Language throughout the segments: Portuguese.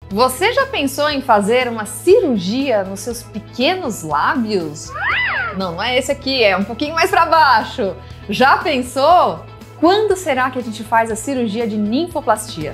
Você já pensou em fazer uma cirurgia nos seus pequenos lábios? Não, não é esse aqui, é um pouquinho mais para baixo. Já pensou? Quando será que a gente faz a cirurgia de ninfoplastia?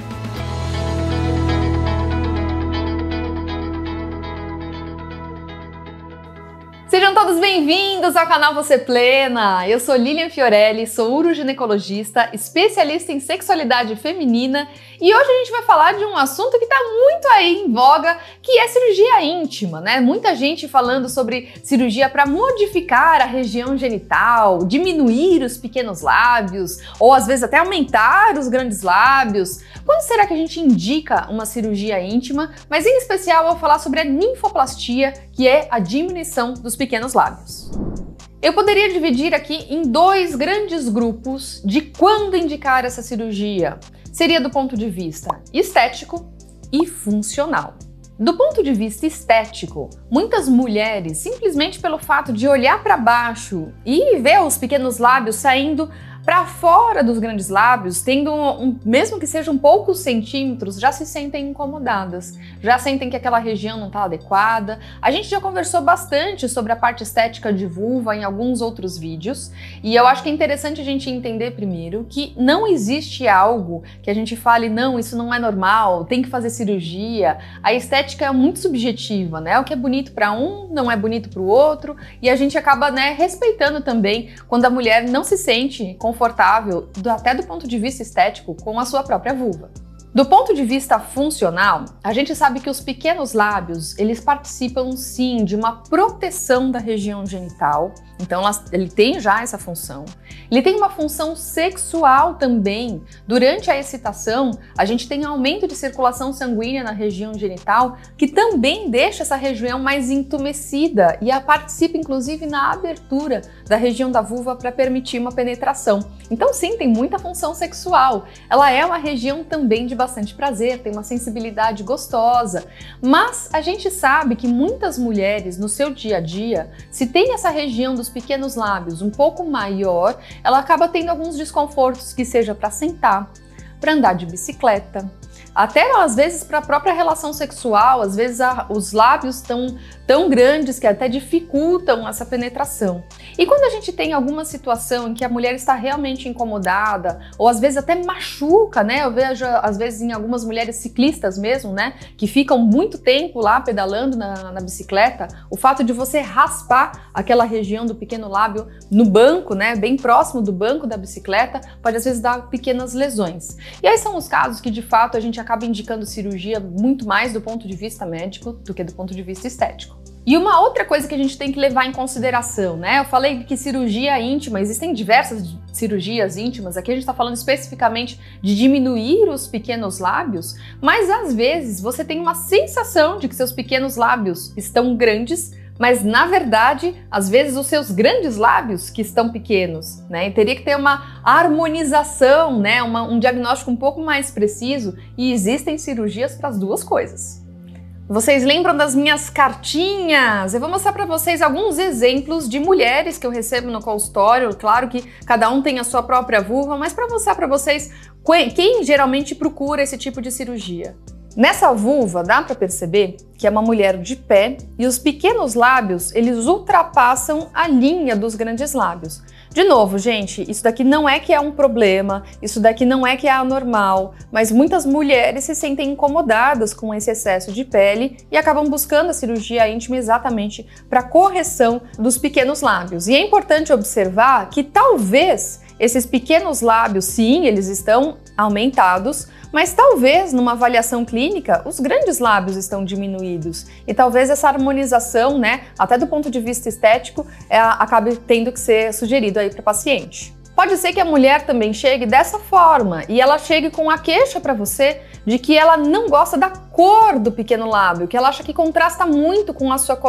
Sejam todos bem-vindos ao canal Você Plena! Eu sou Lilian Fiorelli, sou uroginecologista, especialista em sexualidade feminina e hoje a gente vai falar de um assunto que está muito aí em voga, que é cirurgia íntima, né? Muita gente falando sobre cirurgia para modificar a região genital, diminuir os pequenos lábios ou às vezes até aumentar os grandes lábios. Quando será que a gente indica uma cirurgia íntima? Mas em especial eu vou falar sobre a ninfoplastia, que é a diminuição dos pequenos lábios. Eu poderia dividir aqui em dois grandes grupos de quando indicar essa cirurgia. Seria do ponto de vista estético e funcional. Do ponto de vista estético, muitas mulheres, simplesmente pelo fato de olhar para baixo e ver os pequenos lábios saindo para fora dos grandes lábios, tendo mesmo que sejam poucos centímetros, já se sentem incomodadas, já sentem que aquela região não está adequada. A gente já conversou bastante sobre a parte estética de vulva em alguns outros vídeos, e eu acho que é interessante a gente entender primeiro que não existe algo que a gente fale, não, isso não é normal, tem que fazer cirurgia. A estética é muito subjetiva, né? O que é bonito para um não é bonito para o outro, e a gente acaba, né, respeitando também quando a mulher não se sente confortável, até do ponto de vista estético, com a sua própria vulva. Do ponto de vista funcional, a gente sabe que os pequenos lábios, eles participam sim de uma proteção da região genital, então ele tem já essa função. Ele tem uma função sexual também. Durante a excitação, a gente tem aumento de circulação sanguínea na região genital, que também deixa essa região mais entumecida e participa inclusive na abertura da região da vulva para permitir uma penetração. Então sim, tem muita função sexual. Ela é uma região também de bastante prazer, tem uma sensibilidade gostosa, mas a gente sabe que muitas mulheres no seu dia a dia, se tem essa região dos pequenos lábios um pouco maior, ela acaba tendo alguns desconfortos, que seja para sentar, para andar de bicicleta, até às vezes para a própria relação sexual. Às vezes os lábios estão tão grandes que até dificultam essa penetração. E quando a gente tem alguma situação em que a mulher está realmente incomodada, ou às vezes até machuca, né? Eu vejo às vezes em algumas mulheres ciclistas mesmo, né? Que ficam muito tempo lá pedalando na bicicleta, o fato de você raspar aquela região do pequeno lábio no banco, né? Bem próximo do banco da bicicleta, pode às vezes dar pequenas lesões. E aí são os casos que de fato a gente acaba indicando cirurgia muito mais do ponto de vista médico do que do ponto de vista estético. E uma outra coisa que a gente tem que levar em consideração, né? Eu falei que cirurgia íntima, existem diversas cirurgias íntimas, aqui a gente está falando especificamente de diminuir os pequenos lábios, mas às vezes você tem uma sensação de que seus pequenos lábios estão grandes, mas na verdade, às vezes os seus grandes lábios que estão pequenos, né? E teria que ter uma harmonização, né? Um diagnóstico um pouco mais preciso, e existem cirurgias para as duas coisas. Vocês lembram das minhas cartinhas? Eu vou mostrar para vocês alguns exemplos de mulheres que eu recebo no consultório. Claro que cada um tem a sua própria vulva, mas para mostrar para vocês quem geralmente procura esse tipo de cirurgia. Nessa vulva dá para perceber que é uma mulher de pé e os pequenos lábios, eles ultrapassam a linha dos grandes lábios. De novo, gente, isso daqui não é que é um problema, isso daqui não é que é anormal, mas muitas mulheres se sentem incomodadas com esse excesso de pele e acabam buscando a cirurgia íntima exatamente para correção dos pequenos lábios. E é importante observar que talvez esses pequenos lábios, sim, eles estão aumentados, mas talvez numa avaliação clínica os grandes lábios estão diminuídos e talvez essa harmonização, né, até do ponto de vista estético, acabe tendo que ser sugerido aí para o paciente. Pode ser que a mulher também chegue dessa forma e ela chegue com a queixa para você de que ela não gosta da cor do pequeno lábio, que ela acha que contrasta muito com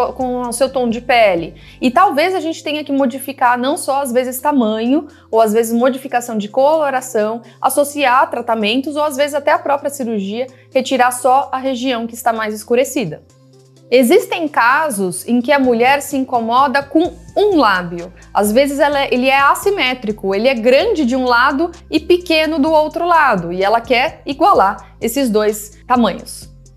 o seu tom de pele. E talvez a gente tenha que modificar não só às vezes tamanho, ou às vezes modificação de coloração, associar tratamentos, ou às vezes até a própria cirurgia, retirar só a região que está mais escurecida. Existem casos em que a mulher se incomoda com um lábio. Às vezes ele é assimétrico, ele é grande de um lado e pequeno do outro lado, e ela quer igualar esses dois tamanhos.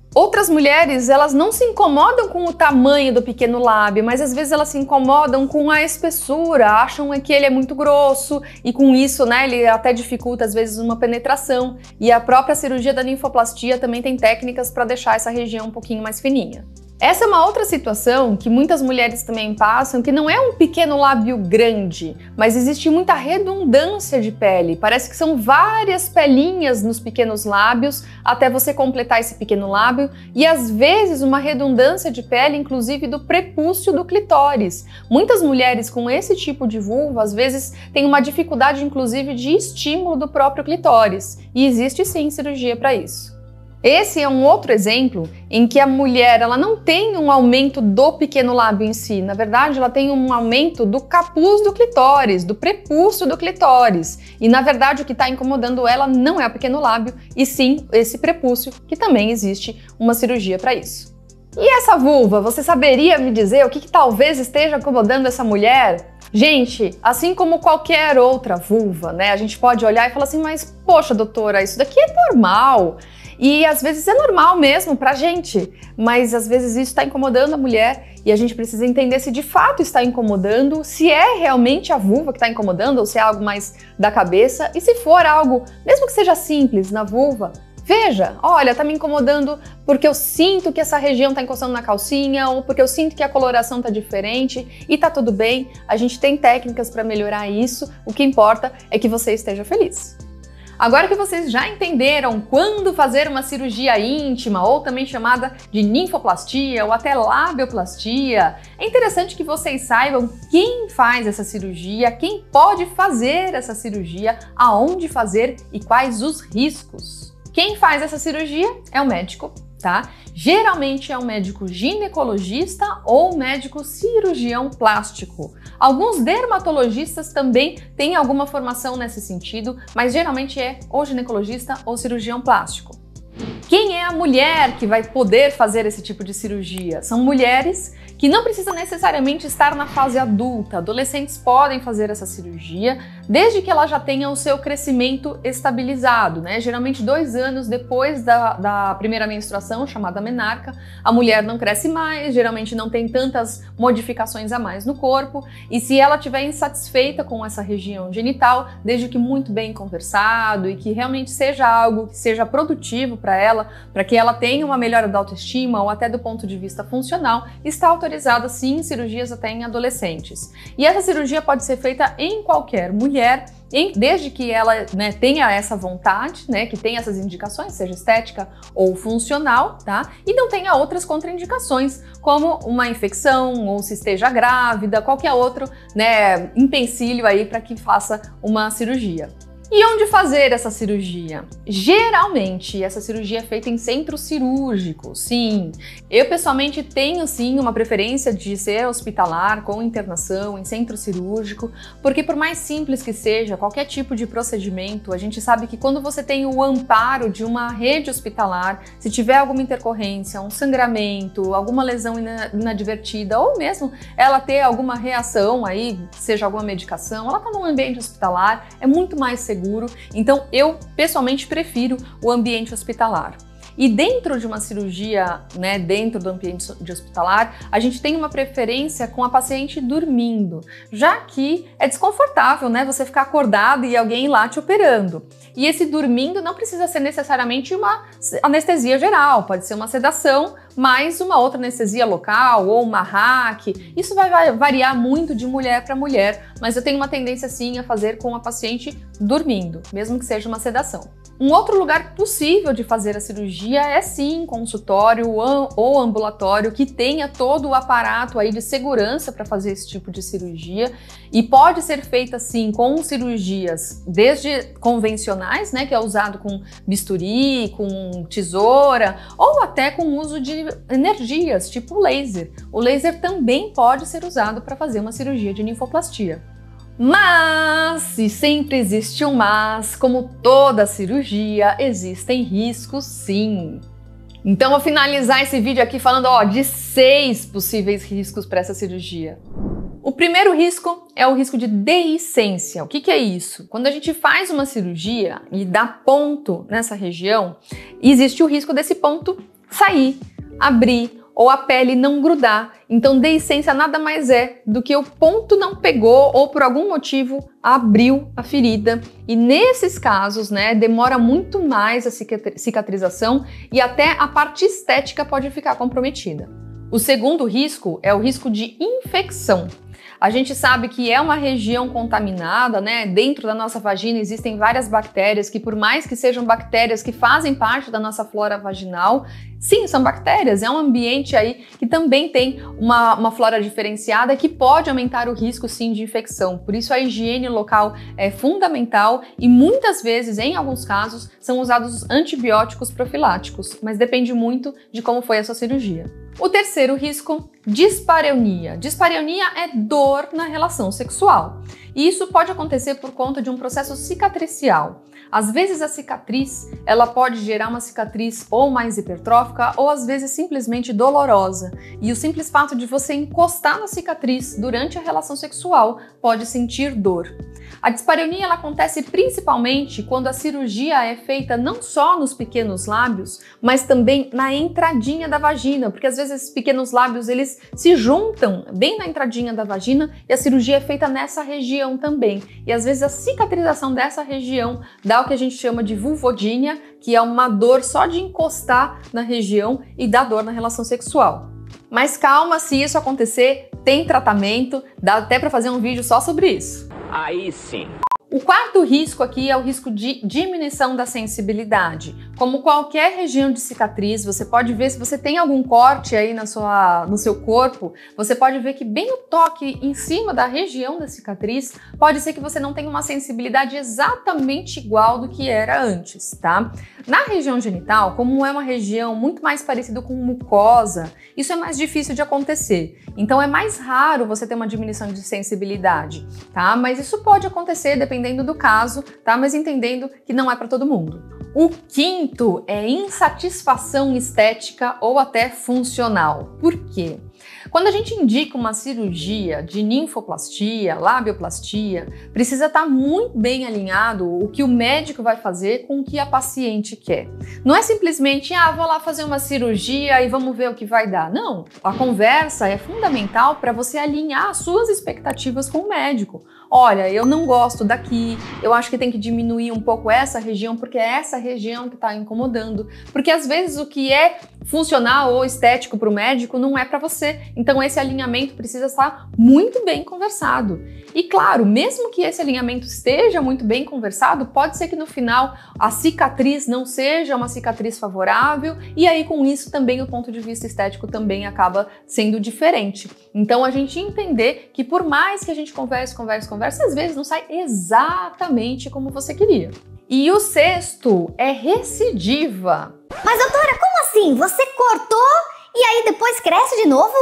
Outras mulheres, elas não se incomodam com o tamanho do pequeno lábio, mas às vezes elas se incomodam com a espessura, acham que ele é muito grosso e com isso, né, ele até dificulta às vezes uma penetração. E a própria cirurgia da ninfoplastia também tem técnicas para deixar essa região um pouquinho mais fininha. Essa é uma outra situação que muitas mulheres também passam, que não é um pequeno lábio grande, mas existe muita redundância de pele. Parece que são várias pelinhas nos pequenos lábios até você completar esse pequeno lábio e às vezes uma redundância de pele, inclusive do prepúcio do clitóris. Muitas mulheres com esse tipo de vulva às vezes têm uma dificuldade inclusive de estímulo do próprio clitóris e existe sim cirurgia para isso. Esse é um outro exemplo em que a mulher ela não tem um aumento do pequeno lábio em si, na verdade ela tem um aumento do capuz do clitóris, do prepúcio do clitóris. E na verdade o que está incomodando ela não é o pequeno lábio, e sim esse prepúcio, que também existe uma cirurgia para isso. E essa vulva, você saberia me dizer o que talvez esteja incomodando essa mulher? Gente, assim como qualquer outra vulva, né, a gente pode olhar e falar assim, mas poxa doutora, isso daqui é normal. E às vezes é normal mesmo pra gente, mas às vezes isso está incomodando a mulher e a gente precisa entender se de fato está incomodando, se é realmente a vulva que está incomodando ou se é algo mais da cabeça. E se for algo, mesmo que seja simples, na vulva, veja, olha, tá me incomodando porque eu sinto que essa região tá encostando na calcinha ou porque eu sinto que a coloração tá diferente e tá tudo bem, a gente tem técnicas para melhorar isso, o que importa é que você esteja feliz. Agora que vocês já entenderam quando fazer uma cirurgia íntima, ou também chamada de ninfoplastia ou até labioplastia, é interessante que vocês saibam quem faz essa cirurgia, quem pode fazer essa cirurgia, aonde fazer e quais os riscos. Quem faz essa cirurgia é o médico, tá? Geralmente é um médico ginecologista ou médico cirurgião plástico. Alguns dermatologistas também têm alguma formação nesse sentido, mas geralmente é ou ginecologista ou cirurgião plástico. Quem é a mulher que vai poder fazer esse tipo de cirurgia? São mulheres que não precisam necessariamente estar na fase adulta. Adolescentes podem fazer essa cirurgia desde que ela já tenha o seu crescimento estabilizado, né? Geralmente 2 anos depois da primeira menstruação, chamada menarca, a mulher não cresce mais, geralmente não tem tantas modificações a mais no corpo, e se ela estiver insatisfeita com essa região genital, desde que muito bem conversado e que realmente seja algo que seja produtivo para ela, para que ela tenha uma melhora da autoestima ou até do ponto de vista funcional, está autorizada sim cirurgias até em adolescentes. E essa cirurgia pode ser feita em qualquer mulher, desde que ela, né, tenha essa vontade, né, que tenha essas indicações, seja estética ou funcional, tá? E não tenha outras contraindicações, como uma infecção ou se esteja grávida, qualquer outro, né, empecilho aí para que faça uma cirurgia. E onde fazer essa cirurgia? Geralmente, essa cirurgia é feita em centro cirúrgico, sim. Eu, pessoalmente, tenho, sim, uma preferência de ser hospitalar, com internação, em centro cirúrgico, porque por mais simples que seja, qualquer tipo de procedimento, a gente sabe que quando você tem o amparo de uma rede hospitalar, se tiver alguma intercorrência, um sangramento, alguma lesão inadvertida, ou mesmo ela ter alguma reação aí, seja alguma medicação, ela está num ambiente hospitalar, é muito mais seguro. Então eu pessoalmente prefiro o ambiente hospitalar. E dentro de uma cirurgia, né, dentro do ambiente de hospitalar, a gente tem uma preferência com a paciente dormindo, já que é desconfortável, né, você ficar acordado e alguém ir lá te operando. E esse dormindo não precisa ser necessariamente uma anestesia geral, pode ser uma sedação, mais uma outra anestesia local ou uma hack. Isso vai variar muito de mulher para mulher, mas eu tenho uma tendência sim a fazer com a paciente dormindo, mesmo que seja uma sedação. Um outro lugar possível de fazer a cirurgia é sim consultório ou ambulatório que tenha todo o aparato aí de segurança para fazer esse tipo de cirurgia, e pode ser feita sim com cirurgias desde convencionais, né, que é usado com bisturi, com tesoura, ou até com uso de energias, tipo laser. O laser também pode ser usado para fazer uma cirurgia de ninfoplastia. Mas, e sempre existe um mas, como toda cirurgia, existem riscos sim. Então vou finalizar esse vídeo aqui falando de 6 possíveis riscos para essa cirurgia. O primeiro risco é o risco de deiscência. O que é isso? Quando a gente faz uma cirurgia e dá ponto nessa região, existe o risco desse ponto sair, abrir ou a pele não grudar. Então, deiscência nada mais é do que o ponto não pegou ou por algum motivo abriu a ferida. E nesses casos, né, demora muito mais a cicatrização e até a parte estética pode ficar comprometida. O segundo risco é o risco de infecção. A gente sabe que é uma região contaminada, né? Dentro da nossa vagina existem várias bactérias que, por mais que sejam bactérias que fazem parte da nossa flora vaginal, sim, são bactérias, é um ambiente aí que também tem uma flora diferenciada que pode aumentar o risco, sim, de infecção. Por isso a higiene local é fundamental e muitas vezes, em alguns casos, são usados antibióticos profiláticos, mas depende muito de como foi a sua cirurgia. O terceiro risco, dispareunia. Dispareunia é dor na relação sexual. E isso pode acontecer por conta de um processo cicatricial. Às vezes a cicatriz, ela pode gerar uma cicatriz ou mais hipertrófica ou às vezes simplesmente dolorosa. E o simples fato de você encostar na cicatriz durante a relação sexual pode sentir dor. A dispareunia ela acontece principalmente quando a cirurgia é feita não só nos pequenos lábios, mas também na entradinha da vagina, porque às vezes esses pequenos lábios eles se juntam bem na entradinha da vagina e a cirurgia é feita nessa região também. E às vezes a cicatrização dessa região dá o que a gente chama de vulvodínia, que é uma dor só de encostar na região e dá dor na relação sexual. Mas calma, se isso acontecer, tem tratamento, dá até para fazer um vídeo só sobre isso. Aí sim. O quarto risco aqui é o risco de diminuição da sensibilidade. Como qualquer região de cicatriz, você pode ver se você tem algum corte aí no seu corpo, você pode ver que bem o toque em cima da região da cicatriz pode ser que você não tenha uma sensibilidade exatamente igual do que era antes, tá? Na região genital, como é uma região muito mais parecida com mucosa, isso é mais difícil de acontecer. Então é mais raro você ter uma diminuição de sensibilidade, tá? Mas isso pode acontecer dependendo do caso, tá? Mas entendendo que não é para todo mundo. O quinto é insatisfação estética ou até funcional. Por quê? Quando a gente indica uma cirurgia de ninfoplastia, labioplastia, precisa estar muito bem alinhado o que o médico vai fazer com o que a paciente quer. Não é simplesmente, vou lá fazer uma cirurgia e vamos ver o que vai dar. Não, a conversa é fundamental para você alinhar as suas expectativas com o médico. Olha, eu não gosto daqui, eu acho que tem que diminuir um pouco essa região, porque é essa região que está incomodando. Porque às vezes o que é funcional ou estético para o médico não é para você. Então esse alinhamento precisa estar muito bem conversado. E claro, mesmo que esse alinhamento esteja muito bem conversado, pode ser que no final a cicatriz não seja uma cicatriz favorável e aí com isso também o ponto de vista estético também acaba sendo diferente. Então a gente entender que por mais que a gente converse, às vezes não sai exatamente como você queria. E o sexto é recidiva. Mas doutora, como assim? Você cortou e aí depois cresce de novo?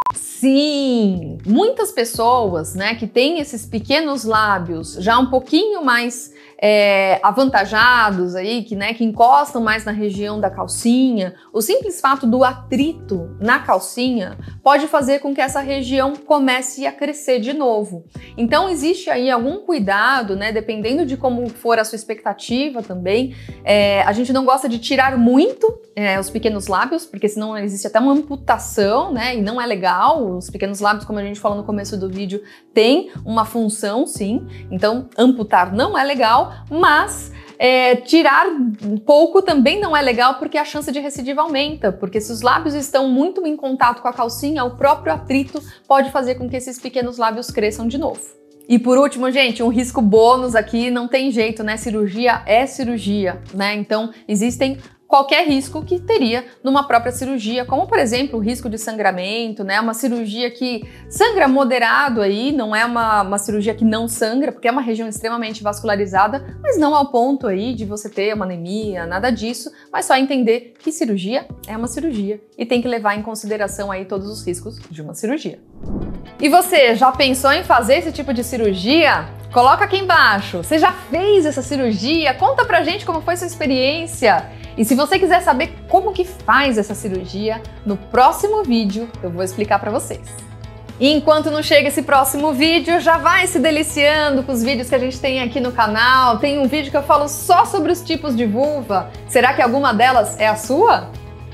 Sim, muitas pessoas, né, que têm esses pequenos lábios já um pouquinho mais avantajados aí, que encostam mais na região da calcinha, o simples fato do atrito na calcinha pode fazer com que essa região comece a crescer de novo. Então existe aí algum cuidado, né, dependendo de como for a sua expectativa também. A gente não gosta de tirar muito os pequenos lábios, porque senão existe até uma amputação, né, e não é legal. Os pequenos lábios, como a gente falou no começo do vídeo, tem uma função, sim. Então amputar não é legal, mas tirar pouco também não é legal, porque a chance de recidiva aumenta, porque se os lábios estão muito em contato com a calcinha, o próprio atrito pode fazer com que esses pequenos lábios cresçam de novo. E por último, gente, um risco bônus aqui, não tem jeito, né? Cirurgia é cirurgia, né? Então existem qualquer risco que teria numa própria cirurgia, como por exemplo o risco de sangramento, né? Uma cirurgia que sangra moderado aí, não é uma cirurgia que não sangra, porque é uma região extremamente vascularizada, mas não ao ponto aí de você ter uma anemia, nada disso, mas só entender que cirurgia é uma cirurgia e tem que levar em consideração aí todos os riscos de uma cirurgia. E você, já pensou em fazer esse tipo de cirurgia? Coloca aqui embaixo. Você já fez essa cirurgia? Conta pra gente como foi sua experiência. E se você quiser saber como que faz essa cirurgia, no próximo vídeo eu vou explicar pra vocês. E enquanto não chega esse próximo vídeo, já vai se deliciando com os vídeos que a gente tem aqui no canal. Tem um vídeo que eu falo só sobre os tipos de vulva. Será que alguma delas é a sua?